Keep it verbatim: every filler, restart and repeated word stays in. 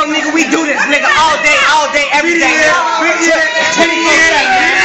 nigga, we do this, nigga, all day, all day, every day. twenty-four seven.